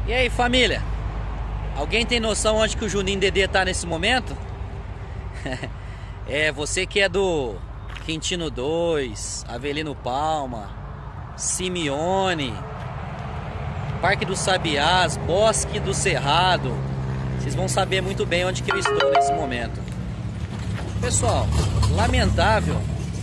E aí, família? Alguém tem noção onde que o Juninho Dedê tá nesse momento? É, você que é do Quintino 2, Avelino Palma, Simeone, Parque dos Sabiás, Bosque do Cerrado. Vocês vão saber muito bem onde que eu estou nesse momento. Pessoal, lamentável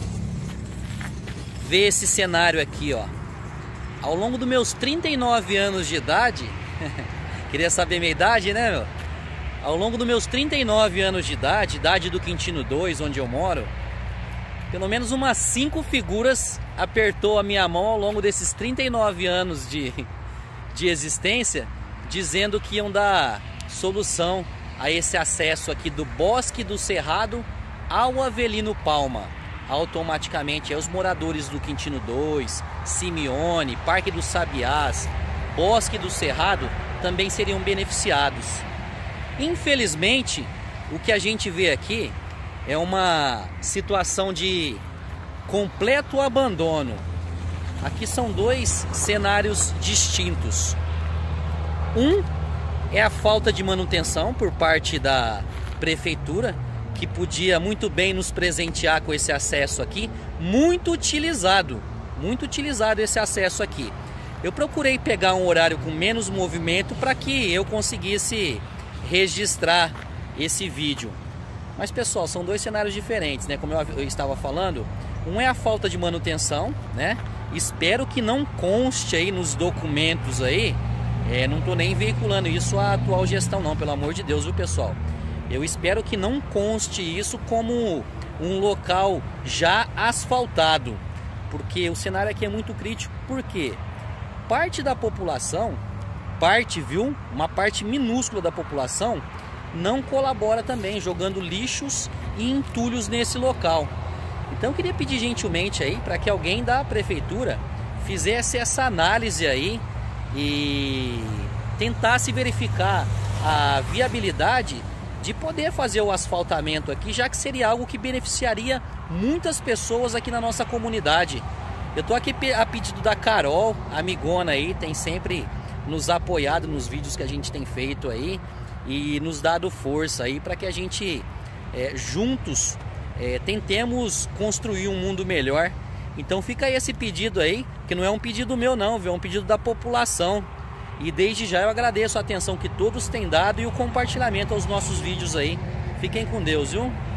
ver esse cenário aqui, ó. Ao longo dos meus 39 anos de idade, queria saber minha idade, né, meu? Ao longo dos meus 39 anos de idade do Quintino 2, onde eu moro, pelo menos umas 5 figuras apertou a minha mão ao longo desses 39 anos de existência, dizendo que iam dar solução a esse acesso aqui do Bosque do Cerrado ao Avelino Palma. Automaticamente, os moradores do Quintino 2, Simeone, Parque dos Sabiás, Bosque do Cerrado também seriam beneficiados. Infelizmente, o que a gente vê aqui é uma situação de completo abandono. Aqui são dois cenários distintos. Um é a falta de manutenção por parte da prefeitura, que podia muito bem nos presentear com esse acesso aqui, muito utilizado esse acesso aqui. Eu procurei pegar um horário com menos movimento para que eu conseguisse registrar esse vídeo. Mas pessoal, são dois cenários diferentes, né? Como eu estava falando, um é a falta de manutenção, né? Espero que não conste aí nos documentos aí, não estou nem veiculando isso à atual gestão não, pelo amor de Deus, viu pessoal? Eu espero que não conste isso como um local já asfaltado, porque o cenário aqui é muito crítico. Por quê? Parte da população, uma parte minúscula da população não colabora também, jogando lixos e entulhos nesse local. Então eu queria pedir gentilmente aí para que alguém da prefeitura fizesse essa análise aí e tentasse verificar a viabilidade de poder fazer o asfaltamento aqui, já que seria algo que beneficiaria muitas pessoas aqui na nossa comunidade. Eu tô aqui a pedido da Carol, amigona aí, tem sempre nos apoiado nos vídeos que a gente tem feito aí e nos dado força aí para que a gente juntos tentemos construir um mundo melhor. Então fica aí esse pedido aí, que não é um pedido meu não, viu? É um pedido da população. E desde já eu agradeço a atenção que todos têm dado e o compartilhamento aos nossos vídeos aí. Fiquem com Deus, viu?